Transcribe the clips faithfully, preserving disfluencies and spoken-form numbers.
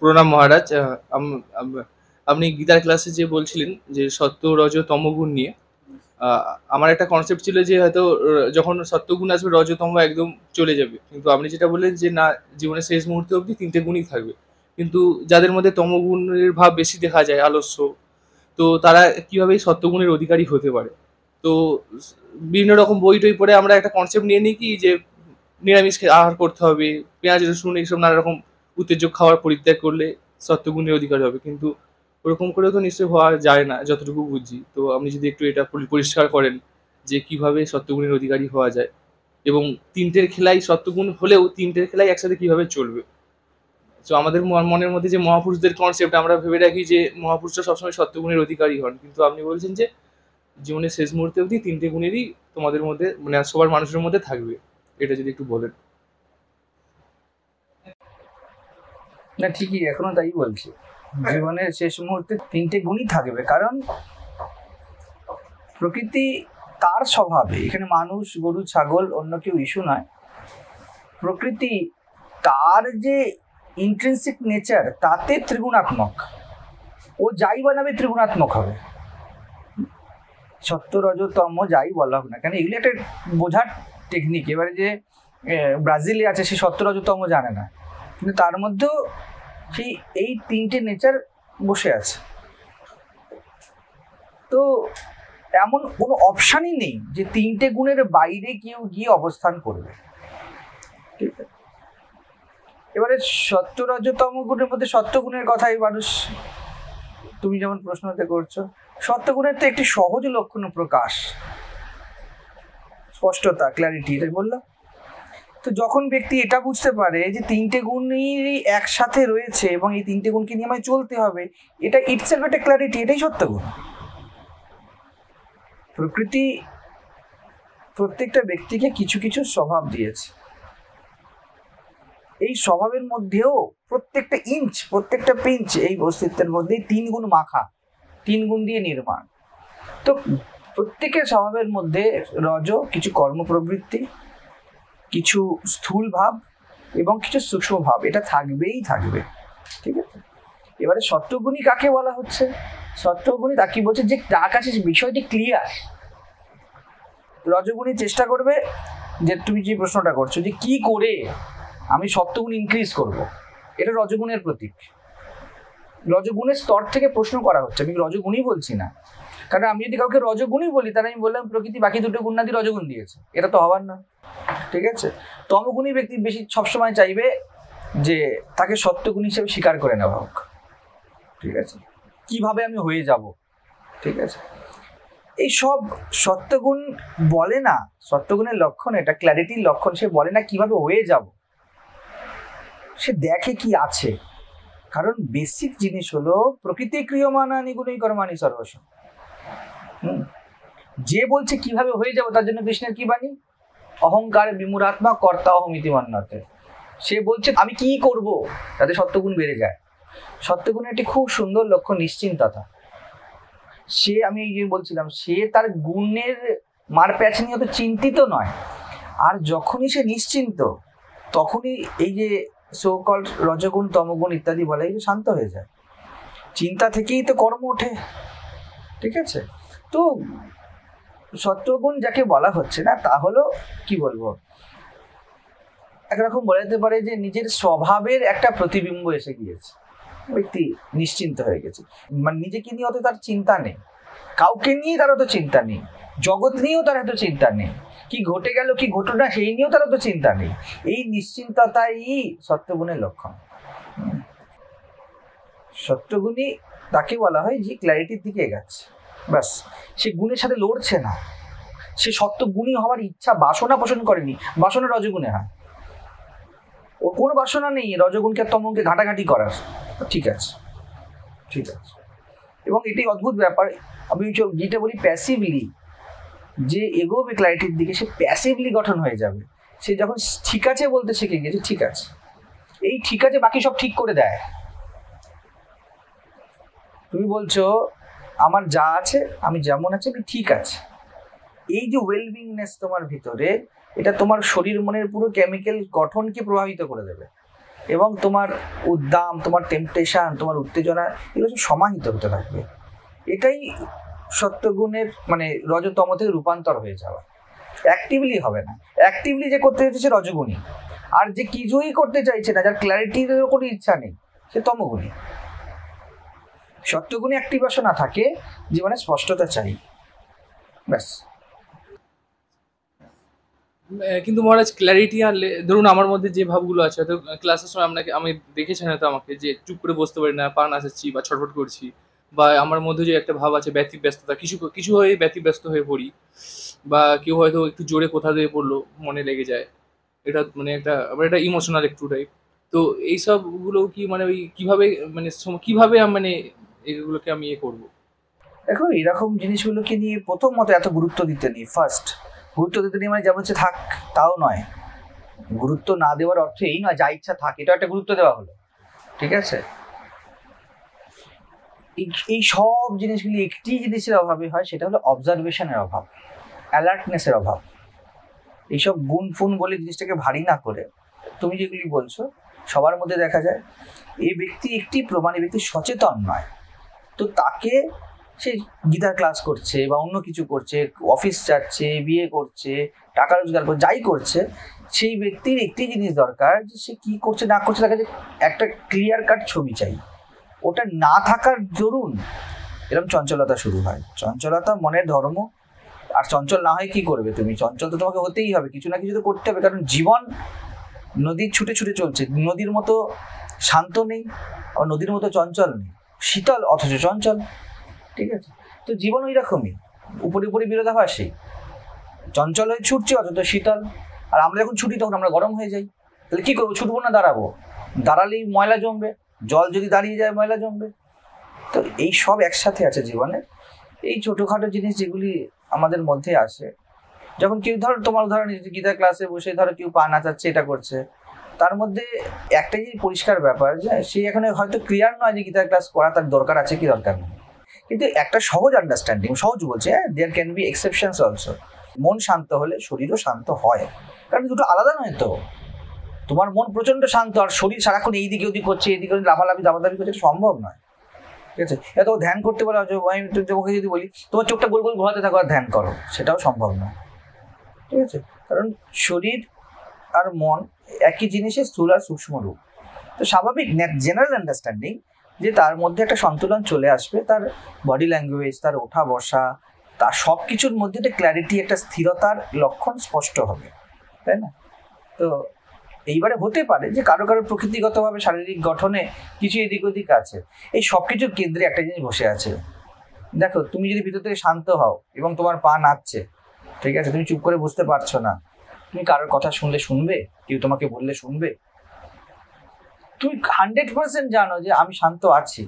প্রণাম মহারাজ। আহ, আম- আম- আপনি গীতার ক্লাসে যে বলছিলেন যে সত্য রজ তমগুণ নিয়ে, আহ, আমার একটা কনসেপ্ট ছিল যে হয়তো আহ, যখন সত্যগুণ আসবে রজতম একদম চলে যাবে, কিন্তু আপনি যেটা বললেন যে না, জীবনের শেষ মুহূর্তে অবধি তিনটে গুণই থাকবে। কিন্তু যাদের মধ্যে তমগুণের ভাব বেশি দেখা যায়, আলস্য, তো তারা কিভাবে এই সত্যগুণের অধিকারী হতে পারে? তো বিভিন্ন রকম বই টই পড়ে আমরা একটা কনসেপ্ট নিয়ে নিই কি যে নিরামিষ খে- আহার করতে হবে, পেঁয়াজ রসুন এইসব নানা রকম উত্তেজক খাবার পরিত্যাগ করলে সত্যগুণের অধিকারী হবে, কিন্তু ওরকম করেও তো নিশ্চয়ই হওয়া যায় না যতটুকু বুঝছি। তো আপনি যদি একটু এটা পরি- পরিষ্কার করেন যে কিভাবে সত্যগুণের অধিকারী হওয়া যায়, এবং তিনটের খেলাই সত্যগুণ হলেও তিনটের খেলাই একসাথে কিভাবে চলবে। তো আমাদের ম- মনের মধ্যে যে মহাপুরুষদের কনসেপ্ট, আমরা ভেবে রাখি যে মহাপুরুষরা সবসময় সত্যগুণের অধিকারী হন, কিন্তু আপনি বলছেন যে জীবনের শেষ মুহূর্তে অবধি তিনটে গুণেরই তোমাদের মধ্যে, মানে সবার মানুষের মধ্যে থাকবে। এটা যদি একটু বলেন। না, ঠিকই, এখনো তাই বলছি। জীবনের শেষ মুহূর্তে তিনটে গুণই থাকবে, কারণ প্রকৃতি তার স্বভাবে, এখানে মানুষ গরু ছাগল অন্য কেউ ইস্যু নয়, প্রকৃতি তার যে ইন্ট্রিনসিক নেচার তাতে ত্রিগুণাত্মক। ও যাই বানাবে ত্রিগুণাত্মক হবে, সত্য রজতম যাই বলা হোক না কেন, এগুলি একটা বোঝার টেকনিক। এবারে যে আহ, ব্রাজিলে আছে সে সত্য রজতম জানে না, কিন্তু তার মধ্যেও সেই এই তিনটে নেচার বসে আছে। তো এমন কোনো অপশানই নেই যে তিনটে গুণের বাইরে কেউ গিয়ে অবস্থান করবে। ঠিক আছে, এবারে সত্য রজতম গুণের মধ্যে সত্যগুণের কথাই মানুষ, তুমি যেমন প্রশ্নতে করছো, সত্যগুণের তো একটি সহজ লক্ষণ প্রকাশ, স্পষ্টতা, ক্ল্যারিটি, এটাই বললাম। তো যখন ব্যক্তি এটা বুঝতে পারে যে তিনটে গুণই একসাথে রয়েছে এবং এই তিনটে গুণকে নিয়ে আমায় চলতে হবে, এটা ইটসেলফ একটা ক্ল্যারিটি, এটাই সত্যগুণ। প্রকৃতি প্রত্যেকটা ব্যক্তিকে কিছু কিছু স্বভাব দিয়েছে, এই স্বভাবের মধ্যেও প্রত্যেকটা ইঞ্চ প্রত্যেকটা পিঞ্চ এই অস্তিত্বের মধ্যেই তিন গুণ মাখা, তিন গুণ দিয়ে নির্মাণ। তো প্রত্যেকের স্বভাবের মধ্যে রজ কিছু কর্মপ্রবৃত্তি, কিছু স্থূল ভাব এবং কিছু সূক্ষ্ম ভাব, এটা থাকবেই থাকবে। ঠিক আছে, এবারে সত্যগুণী কাকে বলা হচ্ছে? সত্যগুণী তাকে বলছে যে তার কাছে বিষয়টি ক্লিয়ার। রজগুণী চেষ্টা করবে, যে তুমি যে প্রশ্নটা করছো যে কি করে আমি সত্যগুণ ইনক্রিজ করব, এটা রজগুণের প্রতীক। রজগুণের স্তর থেকে প্রশ্ন করা হচ্ছে, আমি রজগুণই বলছি না, কারণ আমি যদি কাউকে রজগুণই বলি তাহলে আমি বললাম প্রকৃতি বাকি দুটো গুণ না দিয়ে রজগুণ দিয়েছে, এটা তো হবার না। ঠিক আছে, তমগুণী ব্যক্তি বেশি সবসময় চাইবে যে তাকে সত্যগুণ হিসেবে স্বীকার করে নেওয়া হোক। ঠিক আছে, কিভাবে আমি হয়ে যাব। ঠিক আছে, এই সব সত্যগুণ বলে না, সত্যগুণের লক্ষণ এটা, ক্ল্যারিটির লক্ষণ। সে বলে না কিভাবে হয়ে যাব, সে দেখে কি আছে। কারণ বেসিক জিনিস হলো প্রকৃতি ক্রিয়মাণানি গুণই কর্মাণি সর্বস্ব। হুম, যে বলছে কিভাবে হয়ে যাব, তার জন্য কৃষ্ণের কি বাণী? অহংকার বিমূঢ়াত্মা কর্তা অহমিতি মান্যতে। সে বলছে আমি কি করব তাতে সত্যগুণ বেড়ে যায়। সত্যগুণের একটি খুব সুন্দর লক্ষণ নিশ্চিন্ততা। সে, আমি এই যে বলছিলাম, সে তার গুণের মার প্যাচ নিয়ে অত চিন্তিত নয়। আর যখনই সে নিশ্চিন্ত, তখনই এই যে সো কল্ড রজগুণ তমগুণ ইত্যাদি বলে, এই শান্ত হয়ে যায়। চিন্তা থেকেই তো কর্ম ওঠে। ঠিক আছে, তো সত্যগুণ যাকে বলা হচ্ছে না, তা হলো কি বলবো, একরকম বলা যেতে পারে যে নিজের স্বভাবের একটা প্রতিবিম্ব এসে গিয়েছে, ব্যক্তি নিশ্চিন্ত হয়ে গেছে। মানে নিজেকে নিয়ে অত তার চিন্তা নেই, কাউকে নিয়ে তার অত চিন্তা নেই, জগৎ নিয়েও তার এত চিন্তা নেই, কি ঘটে গেল কি ঘটল না সেই নিয়েও তার অত চিন্তা নেই। এই নিশ্চিন্ততাই সত্যগুণের লক্ষণ। সত্যগুণী তাকে বলা হয় যে ক্ল্যারিটির দিকে এগাচ্ছে, ব্যাস। সে গুণের সাথে লড়ছে না, সে সত্যগুণী হওয়ার ইচ্ছা বাসনা পোষণ করেনি। বাসনা রজগুণে হয়, ওর কোনো বাসনা নেই রজগুণকে তমগুণকে ঘাটাঘাটি করার। ঠিক আছে, ঠিক আছে, এবং এটি অদ্ভুত ব্যাপার। আমি যেটা বলি প্যাসিভলি যে এগোবে ক্ল্যারিটির দিকে, সে প্যাসিভলি গঠন হয়ে যাবে। সে যখন ঠিক আছে বলতে শিখে গেছে, ঠিক আছে, এই ঠিক আছে বাকি সব ঠিক করে দেয়। তুমি বলছো আমার যা আছে, আমি যেমন আছে আমি ঠিক আছে, এই যে ওয়েলবিংনেস তোমার ভিতরে, এটা তোমার শরীর মনের পুরো কেমিক্যাল গঠনকে প্রভাবিত করে দেবে। এবং তোমার উদ্দাম, তোমার টেম্পটেশন, তোমার উত্তেজনা এগুলো সব সমাহিত হতে থাকবে। এটাই সত্যগুণের মানে রজতম থেকে রূপান্তর হয়ে যাওয়া। অ্যাক্টিভলি হবে না, অ্যাক্টিভলি যে করতে চাইছে সে রজগুণী, আর যে কিছুই করতে চাইছে না, যার ক্ল্যারিটির কোনো ইচ্ছা নেই, সে তমগুণী। সত্যগুণী অ্যাক্টিভেশন না থাকে, জীবনে স্পষ্টতা চাই, ব্যাস। কিন্তু মহারাজ ক্ল্যারিটি আনলে ধরুন আমার মধ্যে যে ভাবগুলো আছে, হয়তো ক্লাসের সময় আপনাকে আমি দেখেছেন হয়তো আমাকে যে চুপ করে বসতে পারি না, পা নাচাচ্ছি বা ছটফট করছি, বা আমার মধ্যে যে একটা ভাব আছে ব্যতিব্যস্ততা, কিছু কিছু হয়ে ব্যতিব্যস্ত হয়ে পড়ি, বা কেউ হয়তো একটু জোরে কোথা দিয়ে পড়লো মনে লেগে যায়, এটা মানে একটা আবার এটা ইমোশনাল একটু টাইপ। তো এইসবগুলো কি মানে ওই কিভাবে মানে সম- কিভাবে আমি মানে এগুলোকে আমি ইয়ে করবো? দেখো, এরকম জিনিসগুলোকে নিয়ে প্রথম মতো এত গুরুত্ব দিতে নেই। ফার্স্ট গুরুত্ব দিতে নেই মানে যেমন হচ্ছে থাক, তাও নয়। গুরুত্ব না দেওয়ার অর্থ এই নয় যা ইচ্ছা থাক, এটা একটা গুরুত্ব দেওয়া হলো, ঠিক আছে? এই- এই সব জিনিসগুলি একটি জিনিসের অভাবে হয়, সেটা হলো অবজারভেশনের অভাব, অ্যালার্টনেসের অভাব। এইসব গুণ ফুন বলে জিনিসটাকে ভারী না করে, তুমি যেগুলি বলছো সবার মধ্যে দেখা যায় এই ব্যক্তি একটি প্রমাণ, এই ব্যক্তি সচেতন নয়, তো তাকে সে গীতার ক্লাস করছে বা অন্য কিছু করছে, অফিস যাচ্ছে, বিয়ে করছে, টাকা রোজগার করছে, যাই করছে, সেই ব্যক্তির একটি জিনিস দরকার যে সে কি করছে না করছে তার কাছে একটা ক্লিয়ার কাট ছবি চাই। ওটা না থাকার দরুন এরকম চঞ্চলতা শুরু হয়। চঞ্চলতা মনের ধর্ম। আর চঞ্চল না হয় কি করবে তুমি? চঞ্চল তো তোমাকে হতেই হবে, কিছু না কিছু তো করতে হবে, কারণ জীবন নদীর ছুটে ছুটে চলছে। নদীর মতো শান্ত নেই, আবার নদীর মতো চঞ্চল নেই, শীতল অথচ চঞ্চল, ঠিক আছে? তো জীবন ওই রকমই, উপরে উপরে বিরোধাভাসী, চঞ্চল হয়ে ছুটছে অথচ শীতল। আর আমরা যখন ছুটি তখন আমরা গরম হয়ে যাই। তাহলে কি করবো? ছুটবো না দাঁড়াবো? দাঁড়ালেই ময়লা জমবে, জল যদি দাঁড়িয়ে যায় ময়লা জমবে। তো এই সব একসাথে আছে জীবনে। এই ছোটোখাটো জিনিস যেগুলি আমাদের মধ্যে আসে, যখন কেউ ধরো তোমার উদাহরণ গীতা ক্লাসে বসে ধরো কেউ পা নাচাচ্ছে, এটা করছে, তার মধ্যে একটাই যে পরিষ্কার ব্যাপার যে সে এখানে হয়তো ক্লিয়ার নয় যে গীতা ক্লাস করা তার দরকার আছে কি দরকার নেই, কিন্তু একটা সহজ আন্ডারস্ট্যান্ডিং, সহজ বলছে, হ্যাঁ, there can be exceptions also. মন শান্ত হলে শরীরও শান্ত হয়, কারণ দুটো আলাদা নয় তো। তোমার মন প্রচন্ড শান্ত আর শরীর সারাক্ষণ এইদিকে ওদিক করছে, এইদিকে লাফালাফি দাবাদাবি করছে, এটা সম্ভব নয়, ঠিক আছে? এত ধ্যান করতে পারো, আমি তোমাকে যদি বলি তোমার চোখটা গোল গোল ঘোরাতে থাকো আর ধ্যান করো, সেটাও সম্ভব নয়, ঠিক আছে? কারণ শরীর আর মন একই জিনিসের স্থূল আর সূক্ষ্ম রূপ। তো স্বাভাবিক জেনারেল আন্ডারস্ট্যান্ডিং যে তার মধ্যে একটা সন্তুলন চলে আসবে, তার বডি ল্যাঙ্গুয়েজ, তার ওঠা বসা, তার সব কিছুর মধ্যে একটা ক্ল্যারিটি, একটা স্থিরতার লক্ষণ স্পষ্ট হবে, তাই না? তো এইবারে হতে পারে যে কারো কারো প্রকৃতিগতভাবে শারীরিক গঠনে কিছু এদিক ওদিক আছে, এই সব কিছুর কেন্দ্রে একটা জিনিস বসে আছে। দেখো, তুমি যদি ভিতর থেকে শান্ত হও এবং তোমার পা নাচছে, ঠিক আছে, তুমি চুপ করে বুঝতে পারছো না, তুমি কারোর কথা শুনলে শুনবে? কেউ তোমাকে বললে শুনবে? তুমি হান্ড্রেড পার্সেন্ট জানো যে আমি শান্ত আছি,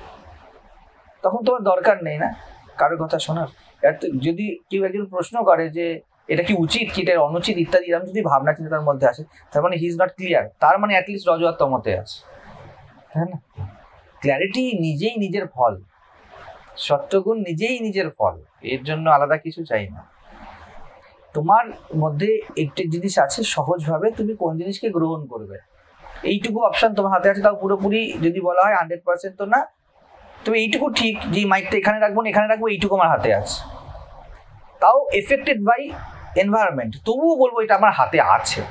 তখন তোমার দরকার নেই না কারোর কথা শোনার। যদি কেউ একজন প্রশ্ন করে যে এটা কি উচিত, কি এটা অনুচিত ইত্যাদি, এরকম যদি ভাবনা চিন্তার মধ্যে আসে, তার মানে হি ইজ নট ক্লিয়ার, তার মানে অ্যাটলিস্ট রজ আর তমতে আছে, তাই না? ক্ল্যারিটি নিজেই নিজের ফল, সত্যগুণ নিজেই নিজের ফল, এর জন্য আলাদা কিছু চাই না। তোমার মধ্যে একটি জিনিস আছে, সহজভাবে তুমি কোন জিনিসকে গ্রহণ করবে, এইটুকু অপশন তোমার হাতে আছে। তাও পুরোপুরি যদি বলা হয় হান্ড্রেড পার্সেন্ট তো না, তবে এইটুকু ঠিক যে মাইকটা এখানে রাখবো না এখানে রাখবো, এইটুকু আমার হাতে আছে। তাও এফেক্টেড বাই এনভায়রনমেন্ট, তবুও বলবো এটা আমার হাতে আছে।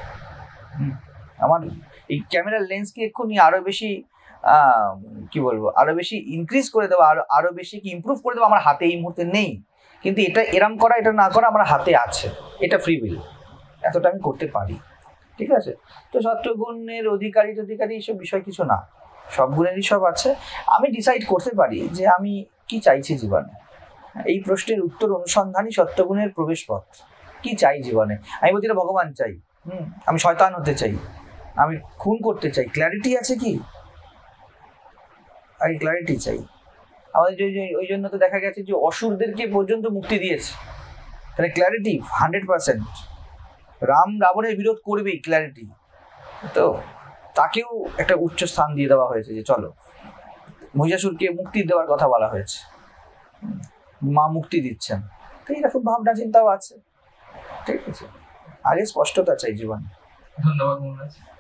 আমার এই ক্যামেরার লেন্সকে এক্ষুনি আরো বেশি কি বলবো, আরো বেশি ইনক্রিজ করে দেওয়া, আরো আরো বেশি কি ইমপ্রুভ করে দেওয়া আমার হাতে এই মুহূর্তে নেই, কিন্তু এটা এরম করা, এটা না করা আমার হাতে আছে, এটা ফ্রি উইল, এতটা আমি করতে পারি, ঠিক আছে? তো সত্যগুণের অধিকারী অধিকারী এসব বিষয় কিছু না, সব গুণেরই সব আছে। আমি ডিসাইড করতে পারি যে আমি কি চাইছি জীবনে। এই প্রশ্নের উত্তর অনুসন্ধানই সত্যগুণের প্রবেশ পথ। কি চাই জীবনে? আমি বলছি ভগবান চাই, হুম, আমি শয়তান হতে চাই, আমি খুন করতে চাই, ক্ল্যারিটি আছে কি? আমি ক্ল্যারিটি চাই। আমাদের ওই জন্য তো দেখা গেছে যে অসুরদেরকে পর্যন্ত মুক্তি দিয়েছে, তাহলে ক্ল্যারিটি হান্ড্রেড পার্সেন্ট। রাম রাবণের বিরোধ করবেই, ক্ল্যারিটি। তো তাকেও একটা উচ্চ স্থান দিয়ে দেওয়া হয়েছে যে চলো, মহিষাসুরকে মুক্তি দেওয়ার কথা বলা হয়েছে, মা মুক্তি দিচ্ছেন। তো এইরকম ভাবনা চিন্তাও আছে, ঠিক আছে? আগে স্পষ্টতা চাই জীবনে। ধন্যবাদ মহারাজ।